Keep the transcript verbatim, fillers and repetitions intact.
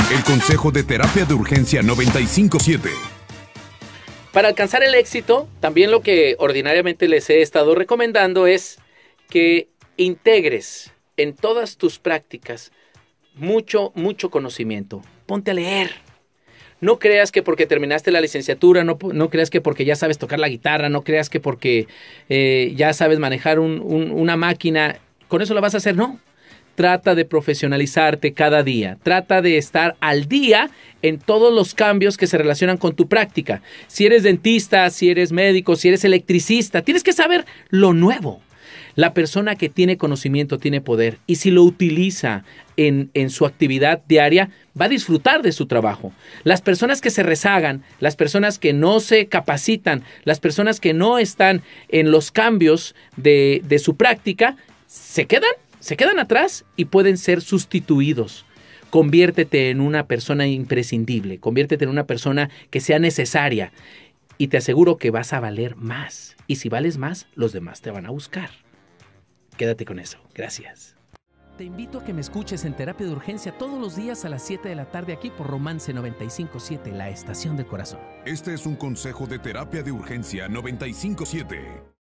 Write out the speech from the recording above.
El consejo de terapia de urgencia noventa y cinco siete. Para alcanzar el éxito, también lo que ordinariamente les he estado recomendando es que integres en todas tus prácticas mucho, mucho conocimiento. Ponte a leer. No creas que porque terminaste la licenciatura, no, no creas que porque ya sabes tocar la guitarra, no creas que porque eh, ya sabes manejar un, un, una máquina, con eso lo vas a hacer, no. Trata de profesionalizarte cada día. Trata de estar al día en todos los cambios que se relacionan con tu práctica. Si eres dentista, si eres médico, si eres electricista, tienes que saber lo nuevo. La persona que tiene conocimiento tiene poder y si lo utiliza en, en su actividad diaria, va a disfrutar de su trabajo. Las personas que se rezagan, las personas que no se capacitan, las personas que no están en los cambios de, de su práctica, se quedan, se quedan atrás y pueden ser sustituidos. Conviértete en una persona imprescindible, conviértete en una persona que sea necesaria y te aseguro que vas a valer más. Y si vales más, los demás te van a buscar. Quédate con eso. Gracias. Te invito a que me escuches en Terapia de Urgencia todos los días a las siete de la tarde aquí por Romance noventa y cinco siete, la estación del corazón. Este es un consejo de terapia de urgencia noventa y cinco siete.